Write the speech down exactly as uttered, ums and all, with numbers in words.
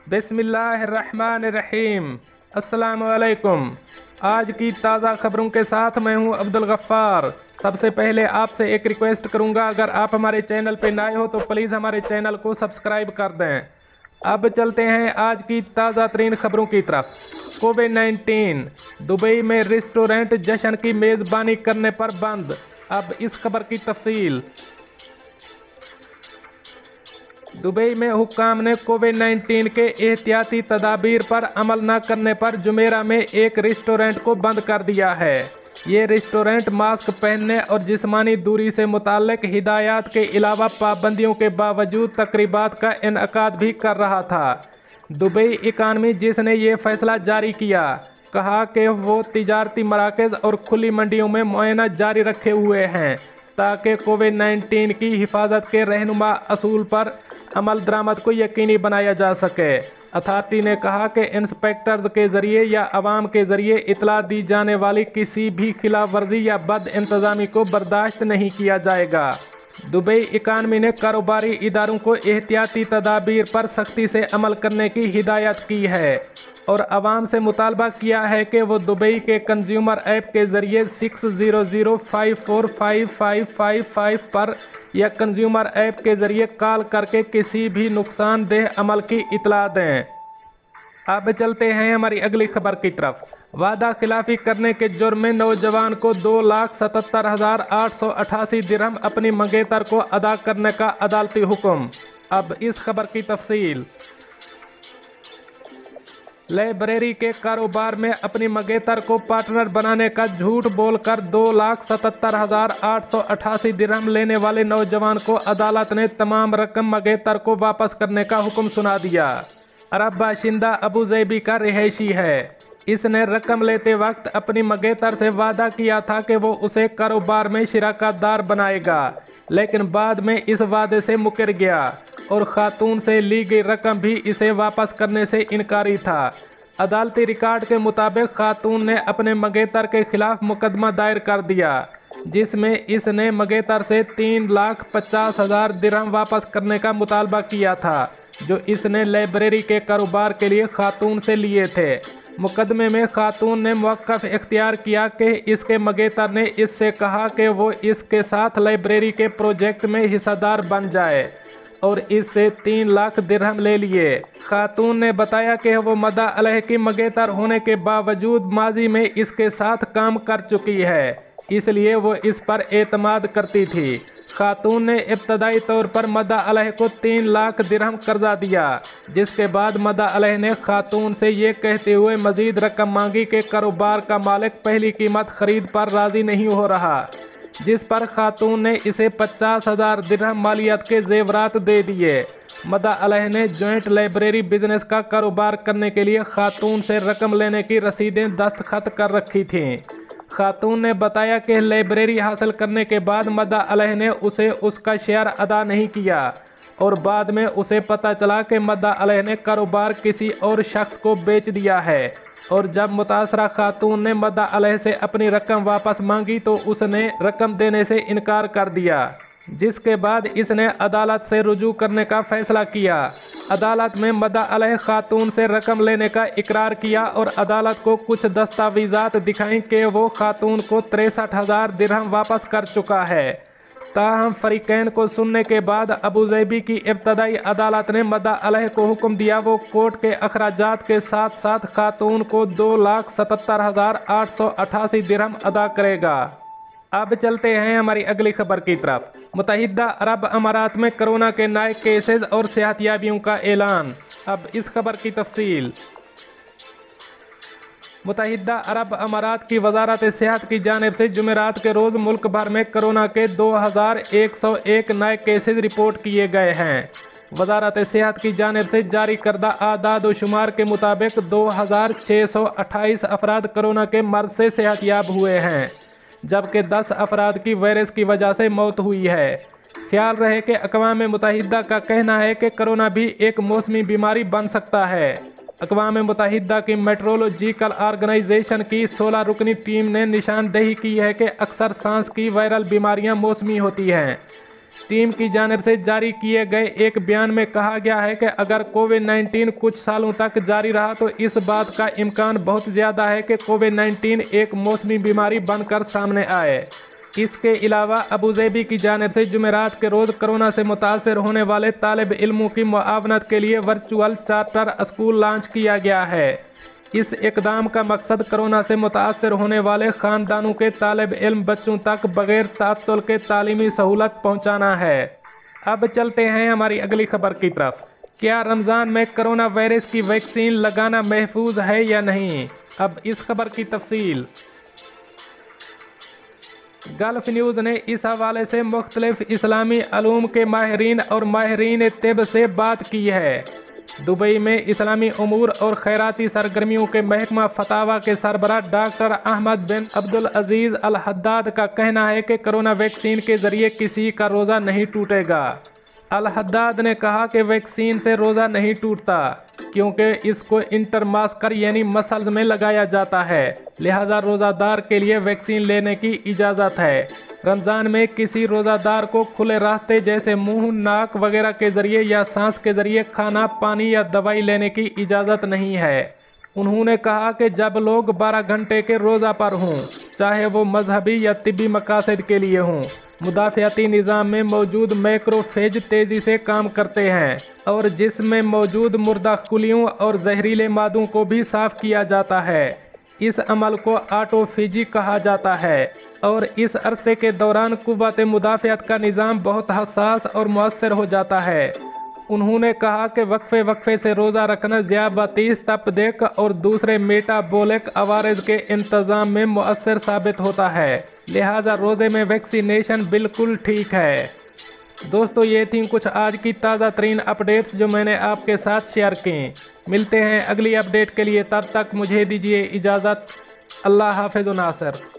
बिस्मिल्लाहिर्रहमानिर्रहीम। अस्सलाम वालेकुम। आज की ताज़ा खबरों के साथ मैं हूं अब्दुल गफ्फार। सबसे पहले आपसे एक रिक्वेस्ट करूंगा, अगर आप हमारे चैनल पे नए हो तो प्लीज़ हमारे चैनल को सब्सक्राइब कर दें। अब चलते हैं आज की ताज़ा तरीन खबरों की तरफ। कोविड नाइन्टीन, दुबई में रेस्टोरेंट जश्न की मेज़बानी करने पर बंद। अब इस खबर की तफसील। दुबई में हुक्काम ने कोविड नाइन्टीन के एहतियाती तदाबीर पर अमल न करने पर जुमेरा में एक रेस्टोरेंट को बंद कर दिया है। ये रेस्टोरेंट मास्क पहनने और जिस्मानी दूरी से मुताल्लिक हिदायत के अलावा पाबंदियों के बावजूद तकरीबात का इनअकाद भी कर रहा था। दुबई इकानमी, जिसने ये फैसला जारी किया, कहा कि वो तिजारती मराकज़ और खुली मंडियों में मुआयना जारी रखे हुए हैं ताकि कोविड नाइन्टीन की हिफाजत के रहनुमा असूल पर अमल दरामद को यकीनी बनाया जा सके। अथॉरिटी ने कहा कि इंस्पेक्टर्स के ज़रिए या अवाम के ज़रिए इतला दी जाने वाली किसी भी खिलाफ वर्जी या बद इंतज़ामी को बर्दाश्त नहीं किया जाएगा। दुबई इकानमी ने कारोबारी इदारों को एहतियाती तदाबीर पर सख्ती से अमल करने की हिदायत की है और अवाम से मुतालबा किया है कि वो दुबई के कंज्यूमर ऐप के ज़रिए six zero zero five four five five five five पर या कंज्यूमर ऐप के ज़रिए कॉल करके किसी भी नुकसानदेह अमल की इतला दें। अब चलते हैं हमारी अगली खबर की तरफ। वादा खिलाफी करने के जुर्म में नौजवान को दो लाख सतहत्तर हज़ार आठ सौ अठासी दिरहम अपनी मंगेतर को अदा करने का अदालती हुक्म। अब इस खबर की तफसील। लाइब्रेरी के कारोबार में अपनी मंगेतर को पार्टनर बनाने का झूठ बोलकर दो लाख सतहत्तर हज़ार आठ सौ अठासी दिरहम लेने वाले नौजवान को अदालत ने तमाम रकम मंगेतर को वापस करने का हुक्म सुना दिया। अरब बाशिंदा अबू ज़ैबी का रिहायशी है। इसने रकम लेते वक्त अपनी मंगेतर से वादा किया था कि वो उसे कारोबार में शिराकतदार बनाएगा, लेकिन बाद में इस वादे से मुकर गया और खातून से ली गई रकम भी इसे वापस करने से इनकारी था। अदालती रिकॉर्ड के मुताबिक खातून ने अपने मंगेतर के खिलाफ मुकदमा दायर कर दिया, जिसमें इसने मंगेतर से तीन लाख पचास हज़ार दिरहम वापस करने का मुतालबा किया था, जो इसने लाइब्रेरी के कारोबार के लिए खातून से लिए थे। मुकदमे में खातून ने मौक़िफ़ इख्तियार किया कि इसके मंगेतर ने इससे कहा कि वो इसके साथ लाइब्रेरी के प्रोजेक्ट में हिस्सेदार बन जाए और इससे तीन लाख दिरहम ले लिए। खातून ने बताया कि वो मदा अलैह की मंगेतर होने के बावजूद माजी में इसके साथ काम कर चुकी है, इसलिए वो इस पर एतमाद करती थी। खातून ने इब्तदाई तौर पर मदा अलैह को तीन लाख दिरहम कर्जा दिया, जिसके बाद मदा अलैह ने खातून से ये कहते हुए मजीद रकम मांगी कि कारोबार का मालिक पहली कीमत खरीद पर राज़ी नहीं हो रहा, जिस पर खातून ने इसे पचास हज़ार दिरहम मालियत के जेवरात दे दिए। मदा अलैह ने जॉइंट लाइब्रेरी बिजनेस का कारोबार करने के लिए खातून से रकम लेने की रसीदें दस्तखत कर रखी थीं। खातून ने बताया कि लाइब्रेरी हासिल करने के बाद मदा अलैह ने उसे उसका शेयर अदा नहीं किया और बाद में उसे पता चला कि मदा अलैह ने कारोबार किसी और शख्स को बेच दिया है और जब मुतासरा खातून ने मदा अलैह से अपनी रकम वापस मांगी तो उसने रकम देने से इनकार कर दिया, जिसके बाद इसने अदालत से रुजू करने का फैसला किया। अदालत में मदा अलैह खातून से रकम लेने का इकरार किया और अदालत को कुछ दस्तावेज़ात दिखाई कि वो खातून को तिरसठ हज़ार दिरहम वापस कर चुका है। ताहम फरीकैन को सुनने के बाद अबू ज़ैबी की इब्तदाई अदालत ने मदा अलैह को हुक्म दिया वो कोर्ट के अखराजात के साथ साथ खातून को दो लाख सतहत्तर हज़ार आठ सौ अठासी दिरहम अदा करेगा। अब चलते हैं हमारी अगली खबर की तरफ। मुत्तहिदा अरब अमारात में कोरोना के नए केसेस और सेहतियाबियों का ऐलान। अब इस खबर की तफसील। मुत्तहिदा अरब अमारात की वजारत सेहत की जानिब से जुमेरात के रोज़ मुल्क भर में कोरोना के दो हज़ार एक सौ एक नए केसेस रिपोर्ट किए गए हैं। वजारत सेहत की जानिब से जारी करदा आदाद व शुमार के मुताबिक दो हज़ार छः सौ अट्ठाईस अफराद कोरोना के मर्ज से सेहतियाब हुए हैं, जबकि दस अफराद की वायरस की वजह से मौत हुई है। ख्याल रहे कि अक़वाम मुत्तहिदा का कहना है कि कोरोना भी एक मौसमी बीमारी बन सकता है। अक़वाम मुत्तहिदा की मेट्रोलॉजिकल ऑर्गेनाइजेशन की सोलह रुकनी टीम ने निशानदेही की है कि अक्सर सांस की वायरल बीमारियां मौसमी होती हैं, टीम की जानिब से जारी किए गए एक बयान में कहा गया है कि अगर कोविड नाइन्टीन कुछ सालों तक जारी रहा तो इस बात का इम्कान बहुत ज़्यादा है कि कोविड नाइन्टीन एक मौसमी बीमारी बनकर सामने आए। इसके अलावा अबूज़ेबी की जानिब से जुमेरात के रोज़ कोरोना से मुतासर होने वाले तालिब इल्मों की मुआवनत के लिए वर्चुअल चार्टर स्कूल लॉन्च किया गया है। इस इक़दाम का मकसद कोरोना से मुतासर होने वाले ख़ानदानों के तालिब इल्म बच्चों तक बग़ैर तात्तुल के तालीमी सहूलत पहुँचाना है। अब चलते हैं हमारी अगली खबर की तरफ। क्या रमज़ान में कोरोना वायरस की वैक्सीन लगाना महफूज है या नहीं? अब इस खबर की तफसील। गल्फ न्यूज़ ने इस हवाले से मुख्तलिफ इस्लामी अलूम के माहिरीन और माहिरीन तिब से बात की है। दुबई में इस्लामी उमूर और खैराती सरगर्मियों के महकमा फतावा के सरबराह doctor Ahmad bin Abdul Aziz al Haddad का कहना है कि कोरोना वैक्सीन के ज़रिए किसी का रोज़ा नहीं टूटेगा। अल हद्दाद ने कहा कि वैक्सीन से रोज़ा नहीं टूटता क्योंकि इसको इंटरमास्कर यानी मसल्स में लगाया जाता है, लिहाजा रोज़ादार के लिए वैक्सीन लेने की इजाज़त है। रमज़ान में किसी रोज़ादार को खुले रास्ते जैसे मुंह, नाक वगैरह के ज़रिए या सांस के ज़रिए खाना, पानी या दवाई लेने की इजाज़त नहीं है। उन्होंने कहा कि जब लोग बारह घंटे के रोज़ा पर हों, चाहे वो मजहबी या तिब्बी मकासद के लिए हों, मुदाफ़ियाती निज़ाम में मौजूद मैक्रोफेज तेज़ी से काम करते हैं और जिसमें मौजूद मुर्दा खुलियों और जहरीले मादों को भी साफ़ किया जाता है। इस अमल को ऑटोफेजी कहा जाता है और इस अरसे के दौरान कुव्वत मुदाफ़ियत का निज़ाम बहुत हसास और मुअस्सर हो जाता है। उन्होंने कहा कि वक्फे वक्फे से रोज़ा रखना ज़ियाबतीस, तपदेक और दूसरे मेटाबॉलिक अवारज के इंतज़ाम में मुअस्सर साबित होता है, लिहाजा रोज़े में वैक्सीनेशन बिल्कुल ठीक है। दोस्तों, ये थी कुछ आज की ताज़ा तरीन अपडेट्स जो मैंने आपके साथ शेयर की। मिलते हैं अगली अपडेट के लिए, तब तक मुझे दीजिए इजाज़त। अल्लाह हाफ़िज़ व नासिर।